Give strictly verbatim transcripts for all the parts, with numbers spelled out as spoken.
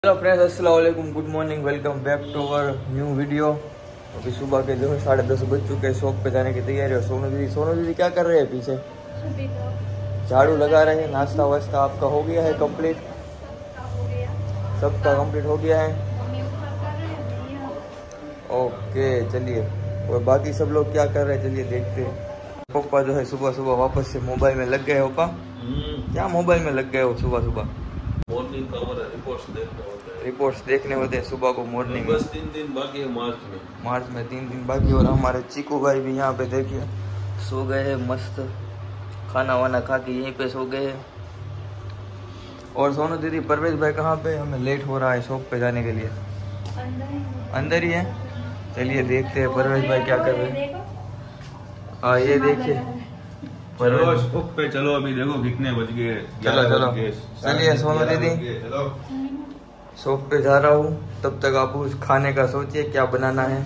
Hello friends, अस्सलाम वालेकुम, good morning, welcome back to our new video. अभी सुबह के जो है साढ़े दस बज चुके हैं, शॉप पे जाने की तैयारी है। सोनू दीदी सोनू दीदी क्या कर रहे हैं? पीछे झाड़ू लगा रहे हैं। नाश्ता वास्ता आपका हो गया है कंप्लीट? सबका कंप्लीट हो गया है। ओके चलिए, और बाकी सब लोग क्या कर रहे हैं चलिए देखते हैं। पापा जो है सुबह सुबह वापस से मोबाइल में लग गए हो। पापा क्या मोबाइल में लग गए हो सुबह सुबह? मॉर्निंग का हमारा रिपोर्ट्स देखना होता है। रिपोर्ट्स देखने होते हैं सुबह को मॉर्निंग में। बस तीन दिन बाकी है मार्च में। मार्च में तीन दिन बाकी। और हमारे चीकू भाई भी यहाँ पे देखिए सो गए हैं, मस्त खाना वाना खा के यहीं पे सो गए हैं। और सोनू दीदी परवेज भाई कहाँ पे? हमें लेट हो रहा है शॉप पे जाने के लिए। अंदर ही है। चलिए देखते हैं परवेज भाई क्या कर रहे हैं। हाँ ये देखिए चलो शॉप पे चलो, अभी देखो कितने बज गए। चलो चलो चलिए सोनू दीदी शॉप पे जा रहा हूँ। तब तक आप उस खाने का सोचिए क्या बनाना है,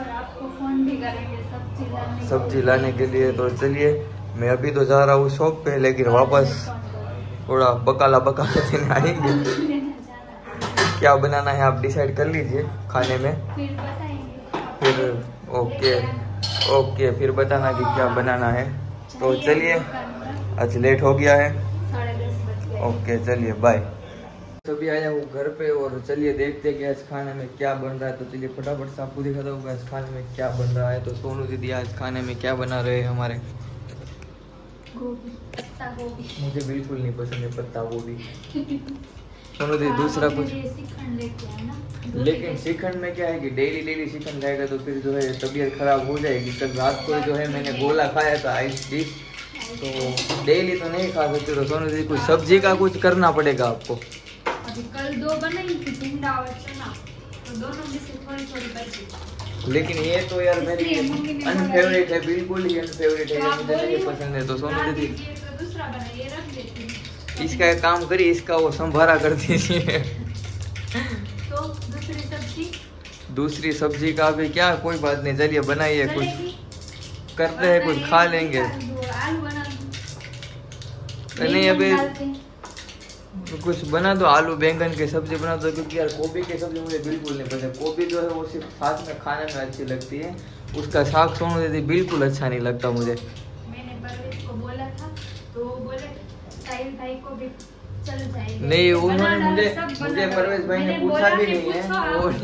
सब्जी लाने के लिए। तो चलिए मैं अभी तो जा रहा हूँ शॉप पे, लेकिन वापस थोड़ा बकाला बकाला देने आएंगे। क्या बनाना है आप डिसाइड कर लीजिए खाने में, फिर ओके ओके फिर बताना कि क्या बनाना है। तो चलिए आज लेट हो गया है। ओके चलिए बाय। अभी आया हूँ घर पे और चलिए देखते हैं कि आज खाने में क्या बन रहा है। तो चलिए फटाफट से आपको दिखाता हूँ आज खाने में क्या बन रहा है। तो सोनू दीदी आज खाने में क्या बना रहे हैं हमारे? गोभी, पत्ता गोभी। मुझे बिल्कुल नहीं पसंद है पत्ता गोभी। सोनू दीदी दूसरा कुछ, लेकिन श्रीखंड में क्या है कि डेली डेली श्रीखंड खाएगा तो फिर जो है तबीयत खराब हो जाएगी। कल रात को जो है मैंने गोला खाया था आइस डिश, तो डेली तो नहीं खा सकते। तो सोनू दीदी कुछ सब्जी का कुछ करना पड़ेगा आपको। अभी कल दो बनाई थी, टिंडा और चना, तो दोनों में से थोड़ी थोड़ी बची। लेकिन ये तो यार मेरी अनफेवरेट है, बिल्कुल ही अनफेवरेट है, ये मुझे नहीं पसंद है। तो सोनू दीदी दूसरा बना ये रख देती हूं। इसका एक काम करिए, इसका वो संभारा कर दीजिए। तो दूसरी सब्जी दूसरी सब्जी का भी क्या, कोई बात नहीं, चलिए बनाइए, कुछ करते हैं, कुछ खा लेंगे। आलू बना नहीं अभी कुछ बना दो, आलू बैंगन की सब्जी बना दो, क्योंकि यार गोभी की सब्जी मुझे बिल्कुल नहीं पसंद। गोभी जो है वो सिर्फ साथ में खाने में अच्छी लगती है, उसका साग सोनू दीदी बिल्कुल अच्छा नहीं लगता मुझे। मैंने परवेज को बोला था तो वो बोले साहिल भाई को भी चल जाएगा। नहीं उन्होंने मुझे मुझे परवेज भाई ने पूछा भी नहीं है, वो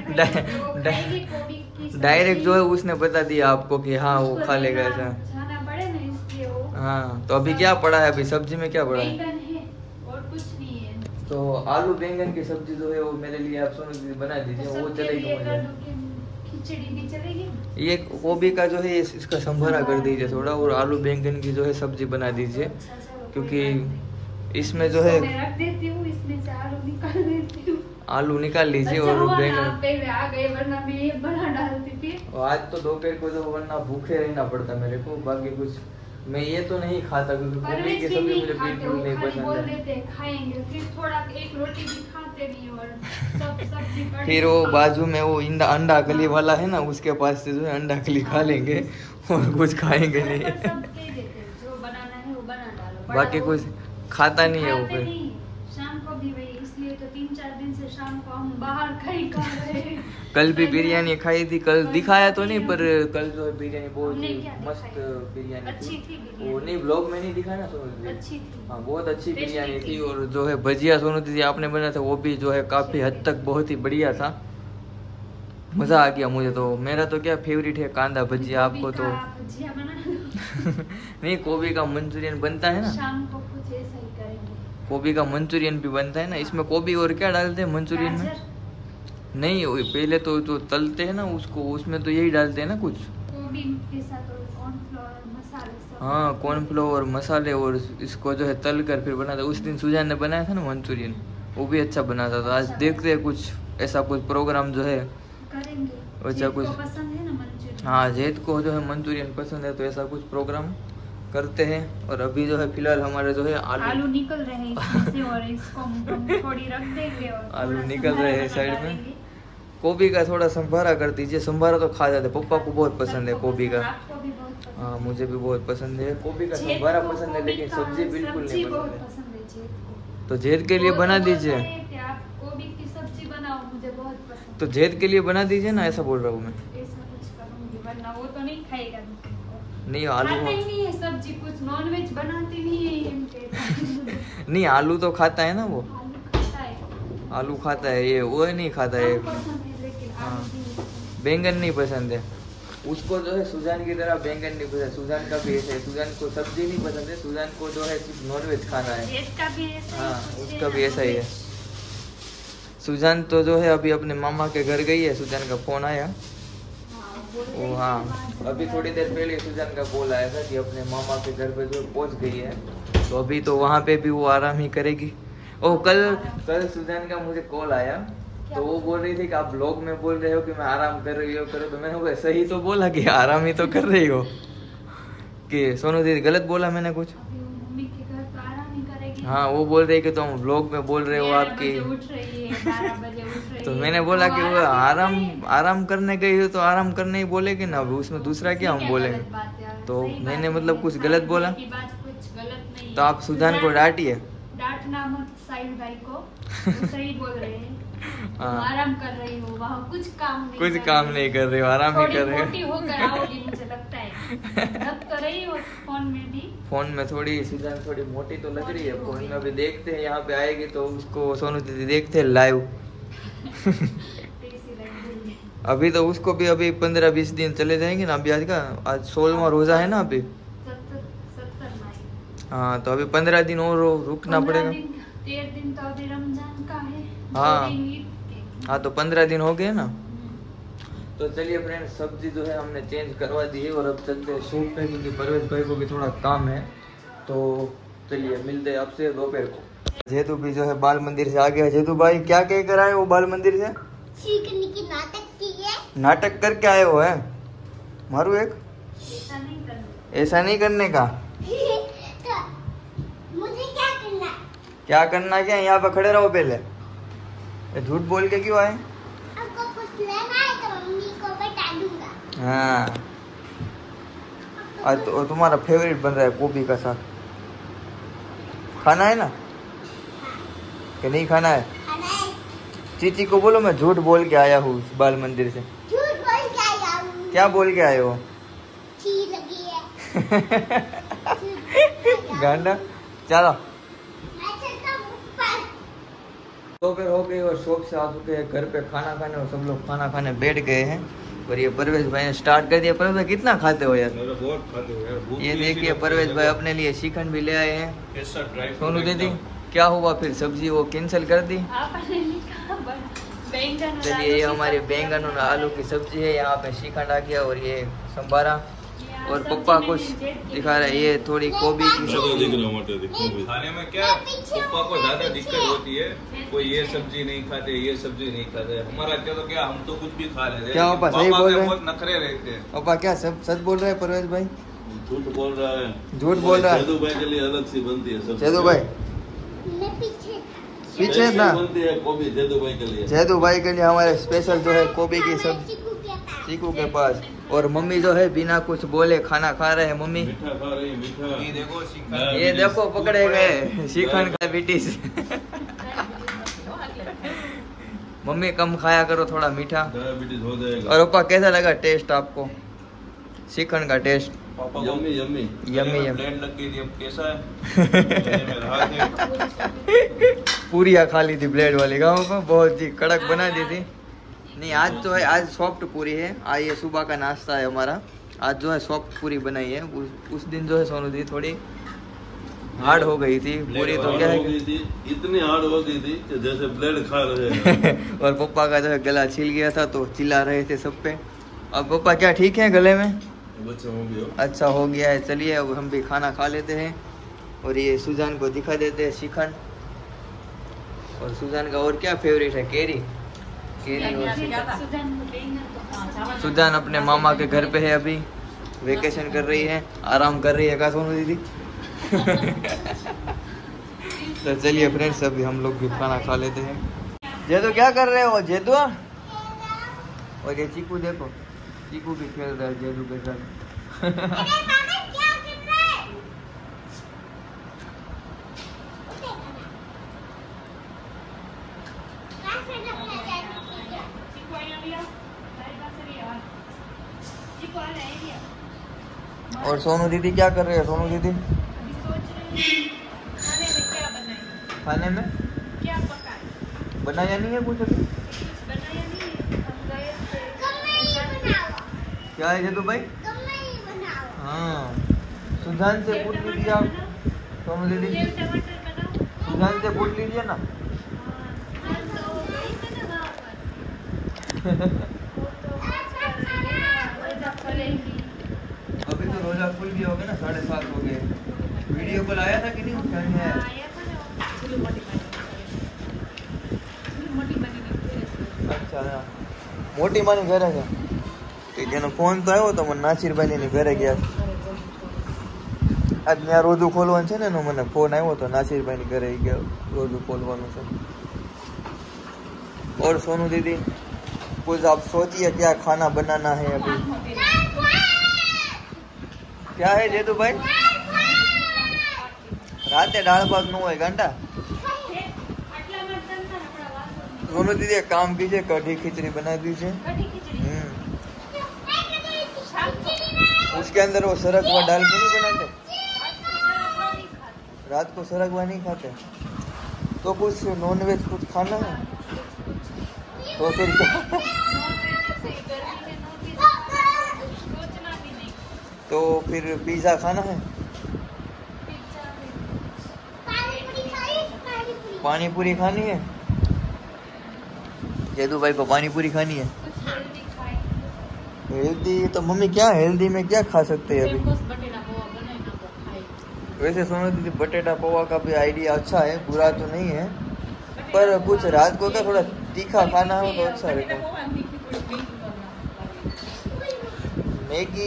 डायरेक्ट जो है उसने बता दिया आपको कि हाँ वो खा लेगा ऐसा। हाँ तो अभी क्या पड़ा है? अभी सब्जी में क्या पड़ा है? तो आलू बैंगन की सब्जी जो है वो मेरे लिए आप सोनू दीदी बना दीजिए, वो चलेगी मुझे। खिचड़ी भी चलेगी। ये गोभी का जो है इसका संभारा कर दीजिए थोड़ा, और आलू बैंगन की जो है सब्जी बना दीजिए, क्योंकि इसमें जो है रख देती हूँ, इसमें से आलू निकाल देती हूँ। आलू निकाल लीजिए और बैंगन पहले आ गए, वरना मैं ये बना डालती थी। आज तो दोपहर को जो वरना भूखे रहना पड़ता मेरे को। बाकी कुछ मैं ये तो नहीं खाता, क्योंकि गोभी की सब्जी मुझे बिल्कुल नहीं पसंद है। खाएंगे फिर थोड़ा एक रोटी भी खाते नहीं, और सब सब्जी फिर वो बाजू में वो इंडा अंडा कली वाला है ना, उसके पास से जो है अंडा कली खा लेंगे और कुछ खाएंगे नहीं। जो बनाना है वो बना डालो, बाकी कुछ खाता नहीं है वो। फिर शाम को भी वही, इसलिए तो तीन चार दिन से शाम को हम बाहर खाई खा रहे हैं। कल भी बिरयानी खाई थी, कल दिखाया तो नहीं, पर कल जो है बिरयानी बहुत मस्त बिरयानी थी। वो नहीं ब्लॉग में नहीं दिखाया ना सोनू दीदी, अच्छी थी। हाँ बहुत अच्छी बिरयानी थी। और जो है भजिया सोनू दीदी आपने बनाया था वो भी जो है काफी हद तक बहुत ही बढ़िया था, मजा आ गया मुझे। तो मेरा तो क्या फेवरेट है कांदा भजिया। आपको तो नहीं, गोभी का मंचूरियन बनता है ना, शाम को कुछ ऐसा ही करेंगे। गोभी का मंचूरियन भी बनता है ना। इसमें गोभी और क्या डालते हैं मंचूरियन में? नहीं पहले तो जो तलते हैं ना उसको, उसमें तो यही डालते हैं ना कुछ, हाँ कॉर्नफ्लोर मसाले, और इसको जो है तल कर फिर बनाते। उस दिन सुजान ने बनाया था ना मंचूरियन, वो भी अच्छा बनाता था। आज देखते हैं कुछ ऐसा कुछ प्रोग्राम जो है अच्छा कुछ। हाँ जैद को जो है मंचूरियन पसंद है, तो ऐसा कुछ प्रोग्राम करते हैं। और अभी जो है फिलहाल हमारे जो है आलू, आलू निकल रहे हैं इसमें से, और इसको हम थोड़ी रख देंगे और आलू निकल रहे हैं साइड में। गोभी का थोड़ा संभारा कर दीजिए, संभारा तो खा जाते, पप्पा को बहुत पसंद है गोभी का। हाँ मुझे भी बहुत पसंद है गोभी का संभारा पसंद है, लेकिन सब्जी बिल्कुल नहीं पसंद है। तो जेद के लिए बना दीजिए। बनाओ, मुझे बहुत पसंद। तो जेद के लिए बना दीजिए ना, ऐसा बोल रहा हूँ मैं। ऐसा कुछ करूंगी, वरना वो तो नहीं खाएगा। नहीं आलू खाता ही नहीं है सब्जी, कुछ नॉनवेज बनाती नहीं है ये इनके। नहीं आलू तो खाता है ना वो, आलू खाता है, आलू खाता है, ये वो नहीं खाता है। कम पसंद है, लेकिन हाँ। आलू नहीं पसंद। बैंगन नहीं पसंद है उसको, जो है सुजान की तरह बैंगन नहीं पसंद। सुजान का भी ऐसा है, सुजान को सब्जी नहीं पसंद है, सुजान को जो है सिर्फ नॉनवेज खाना है। जेठ का भी ऐसा ही हाँ कुछ उसका है, भी ऐसा ही है। सुजान तो जो है अभी अपने मामा के घर गई है, सुजान का फोन आया। हाँ, बोल ओ रही हाँ, थी, अभी थोड़ी देर पहले सुजान का कॉल आया था कि अपने मामा के घर पे जो पहुंच गई है, तो अभी तो वहाँ पे भी वो आराम ही करेगी। ओ कल कल सुजान का मुझे कॉल आया, तो वो बोल रही थी कि आप ब्लॉग में बोल रहे हो कि मैं आराम कर रही हो करो, तो मैंने बोला सही तो बोला कि आराम ही तो कर रही हो। कि सोनू दीदी गलत बोला मैंने कुछ? अभी वो मम्मी के घर तो आराम ही करेगी। हाँ वो बोल रही कि तुम ब्लॉग में बोल रहे हो ग्यारह आपकी, बजे उठ रही है, बारह बजे उठ रही तो है, मैंने बोला कि वो ही आराम करेगी। आराम करने गई हो तो आराम करने ही बोलेगी ना, अब उसमें दूसरा क्या हम क्या बोलेंगे। गलत बात है? तो सही बात मैंने है, मतलब कुछ साहिल गलत भाई बोला? की बात कुछ गलत नहीं तो है। आप सुजान को डांटिए। डांटना मत साहिल भाई को, वो सही बोल रहे हैं। तुम हाँ। आराम कर रही हो, वहाँ कुछ काम नहीं कुछ कर काम रही नहीं कर रहे हो, आराम ही थोड़ी कर रहे मोटी हो। होकर आओगी, मुझे लगता है। लग तो रही हो फोन में भी। फोन में थोड़ी सुजान थोड़ी मोटी तो लग रही है, फोन में अभी देखते हैं, यहाँ पे आएगी तो उसको सोनू दीदी देखते हैं लाइव। टेस्टी लग रही है। अभी तो उसको भी अभी पंद्रह बीस दिन चले जाएंगे ना, अभी आज का आज सोलहवां रोजा है ना अभी। सत्तर सत्तर नाई। हाँ तो अभी पंद्रह दिन और रुकना पंद्रह पड़ेगा। दिन, तेरह दिन तो अभी रमजान का है। हाँ। दो दिन ईद के। हाँ तो पंद्रह दिन हो गए ना। हम्म। तो चलिए फ्रेंड, सब्जी जो है हमने चेंज करवा दी है और अब चलते हैं शॉप पे, क्योंकि परवेज भाई को भी थोड़ा काम है। तो चलिए मिलते हैं आपसे दोपहर को। जेतू भी जो है बाल मंदिर से आ गया। जेतू भाई क्या कह कर आए हो बाल मंदिर से? सीखने की नाटक की है। नाटक करके आए हो है मारू एक? ऐसा नहीं करना। ऐसा नहीं करने का। तो मुझे क्या करना है? क्या करना, क्या यहाँ पे खड़े रहो पहले। ये झूठ बोल के क्यों आए? आपको कुछ लेना है तो मम्मी को बता दूंगा। हाँ आज तो तुम्हारा फेवरेट बन रहा है गोभी का साग। खाना है ना कि नहीं खाना है? खाना है। चीची को बोलो मैं झूठ बोल के आया हूँ बाल मंदिर से। झूठ बोल के आया हूँ। क्या बोल के आए हो? छी लगी है। गांडा चलो। मैं चलता हूँ ऊपर। दोपहर हो गई और शॉप से आ चुके हैं घर पे खाना खाने, और सब लोग खाना खाने बैठ गए हैं। और ये परवेज भाई ने स्टार्ट कर दिया। परवेज भाई कितना खाते हो यार? मेरा बहुत खाते हो यार, भूख ये भी ऐसी देखिए लगती परवेज है, भाई देखो। अपने लिए श्रीखंड भी ले आए हैं। कैसा ड्राई फ्रूट सोनू दीदी एकदम। क्या हुआ फिर, सब्जी वो कैंसिल कर दी? आपने लिखा बड़ा बैंगन और चलिए आलू ये की हमारी सब्जी बैंगन और बनाई आलू की है। सब्जी है, यहाँ पे श्रीखंड आ गया और ये संभारा। यहाँ और सब्जी पप्पा में कुछ भी जेठ की दिखा रहे हैं, ये थोड़ी गोभी की चलो सब्जी। दिख रहा मटर दिख रहा। खाने में क्या पप्पा को ज्यादा दिक्कत होती है, कोई ये सब्जी नहीं खाते, ये सब्जी नहीं खाते। हमारा क्या तो क्या, हम तो कुछ भी खा लेते हैं। क्या पापा सही पापा बोल के रहे हैं? बहुत नखरे रहते हैं। पापा क्या सब सच बोल रहे हैं परवेज भाई? झूठ बोल रहा है। झूठ बोल रहा है। जदू भाई के लिए अलग सी बनती है सब्जी। जैदू भाई मैं पीछे पीछे ऐसी था। बनती है गोभी जदू भाई के लिए। जैदू भाई के लिए हमारे स्पेशल जो है गोभी की मैं सब्जी चीकू के पास। चीकू के पास। और मम्मी जो है बिना कुछ बोले खाना खा रहे हैं। मम्मी मीठा खा रही है, मीठा। ये देखो श्रीखंड। हाँ, ये देखो पकड़े गए श्रीखंड का बिटिस। मम्मी कम खाया करो थोड़ा मीठा। डायबिटीज हो जाएगा। और पापा कैसा लगा टेस्ट आपको श्रीखंड का टेस्ट? पापा को yummy yummy. Yummy yummy. Blade लग गई थी, अब कैसा है? गले में राहत है। पूरियाँ खा ली थी ब्लेड वाली, गाँव पर बहुत ही कड़क बना दी थी। नहीं आज तो है, आज सॉफ्ट पूरी है। आज ये सुबह का नाश्ता है हमारा। आज जो है सॉफ्ट पूरी बनाई है। उस, उस दिन जो है सोनू दी थोड़ी हार्ड हो गई थी पूरी। तो क्या हार्ड हो है गई थी, इतनी हार्ड हो गई थी कि जैसे ब्लेड खा रहे हैं। और पप्पा का जो है गला छिल गया था तो चिल्ला रहे थे सब पे। अब पप्पा क्या ठीक है गले में? बच्चा हो गया। अच्छा हो गया है। चलिए अब हम भी खाना खा लेते हैं और ये सुजान को दिखा देते हैं श्रीखंड। और सुजान का और क्या फेवरेट है? केरी। केरी और श्रीखंड। सुजान को बैंगन तो खा। सुजान अपने मामा के घर पे है, अभी वेकेशन कर रही है, आराम कर रही है का सोनू दीदी? तो चलिए फ्रेंड्स अभी हम लोग भी खाना खा लेते हैं। जेदू क्या कर रहे हो जेदू? और ये चीकू देखो, चीकू भी खेल रहा है जेदू के साथ। अरे मामा क्या कर रहे हैं? क्या कर रहे हैं? और सोनू दीदी क्या कर रहे हैं? सोनू दीदी अभी सोच रहे हैं खाने में क्या बनाएं, खाने में क्या पकाएं। बनाया नहीं है कुछ अभी? कुछ बनाया नहीं है, हम गए थे। क्या है जदू भाई? हाँ, सुजान से पूछ लीजिए आप। सोनू दीदी सेव टमाटर बनाओ। सुजान से पूछ लीजिए ना। हाँ, आज तो वो गई थी ना वहाँ पर। वो तो कुछ कर रही है, रोजा खोलेंगी। अभी तो रोजा खुल गया होगा ना, साढ़े सात हो गए। वीडियो कॉल आया था कि नहीं? क्या है? आया था ना वो। थोड़ी मोटी बनी थोड़ी मोटी बनी नहीं। अच्छा हाँ। મોટી માની ઘરે છે કે જેનો ફોન તો આવ્યો તો મને નાસિરભાઈ ની ઘરે ગયા આજ ત્યાં રોજુ ખોલવાનું છે ને એનો મને ફોન આવ્યો તો નાસિરભાઈ ની ઘરે ગયા રોજુ ખોલવાનું છે। और सोनू दीदी कुछ आप सोचिए क्या खाना बनाना है अभी? क्या है जेतू भाई? राते दाल भात न હોય ગાંડા। सोनू दीदी एक काम कीजिए, कढ़ी खिचड़ी बना दीजिए। हम्म, उसके अंदर वो सरगवा डाल के नहीं बनाते? रात को सरगवा नहीं खाते तो कुछ नॉन वेज कुछ खाना है तो फिर क्या? तो फिर पिज्जा खाना है? पानी पूरी खानी है? जदू भाई को पानी पूरी खानी है। हेल्दी तो मम्मी क्या हेल्दी में क्या खा सकते हैं अभी? वैसे सोनू दीदी बटेटा पोहा का भी आइडिया अच्छा है, बुरा तो नहीं है, पर कुछ रात को क्या थोड़ा तीखा खाना हो तो अच्छा रहेगा। मैगी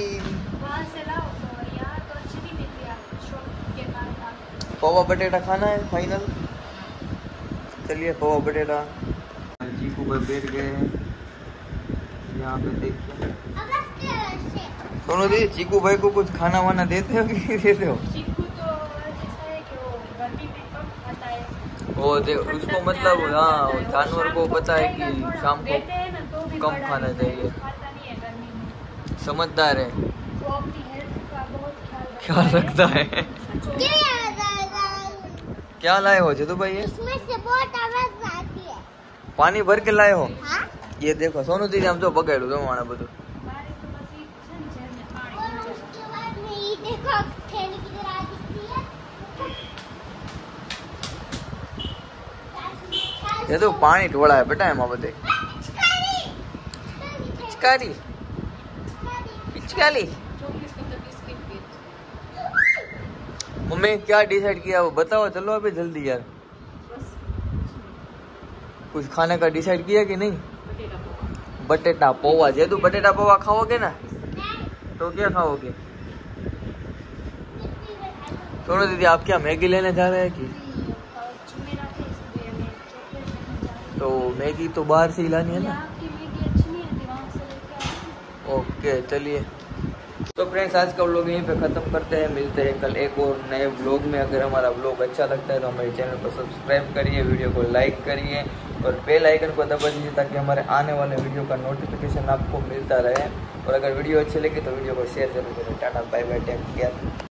पोहा बटेटा खाना है फाइनल। चलिए पोहा बटेटा। चीकू भाई बैठ गए हैं यहाँ पे, देखिए। सोनू दीदी चीकू भाई को कुछ खाना वाना देते हो कि नहीं देते हो? चीकू तो ऐसा है कि वो गर्मी में कम खाता है। वो दे उसको मतलब हाँ जानवर को पता है कि शाम को देते हैं ना तो भी कम बड़ा खाना है, चाहिए। खाता नहीं है गर्मी में। समझदार है, वो अपनी हेल्थ का बहुत ख्याल रखता ख्याल रखता है। क्या लाए हो जदू भाई? ये इसमें से बहुत आवाज आती है। पानी भर के लाए हो? हाँ? ये देखो सोनू दीदी हम जो बगाड़ू तो माना બધું। हमारे तो बस ये छन छन में पानी और उसके बाद में ये देखो थैली की तरह दिखती है। ये तो पानी ढोला है बेटा એમાં બધે। पिचकारी पिचकारी पिचकारी चौबीस का तो बिस्किट भी मम्मी क्या डिसाइड किया वो बताओ, चलो अभी जल्दी यार। बस कुछ खाने का डिसाइड किया कि नहीं? बटेटा पोहा। बटेटा पोहा। जेदू बटेटा पोहा खाओगे ना तो क्या खाओगे? सोनू दीदी आप क्या मैगी लेने जा रहे हैं कि? जुमेरा थे इसलिए मैं चॉकलेट लेने जा रही तो मैगी तो बाहर से ही लानी है हूँ। ना। यहाँ की मैगी अच्छी नहीं आती, वहाँ से लेके आई हूँ। ओके चलिए। तो फ्रेंड्स आज का व्लॉग यहीं पे ख़त्म करते हैं, मिलते हैं कल एक और नए व्लॉग में। अगर हमारा व्लॉग अच्छा लगता है तो हमारे चैनल को सब्सक्राइब करिए, वीडियो को लाइक करिए और बेल आइकन को दबा दीजिए ताकि हमारे आने वाले वीडियो का नोटिफिकेशन आपको मिलता रहे। और अगर वीडियो अच्छी लगी तो वीडियो को शेयर जरूर करें। Tata bye bye, take care.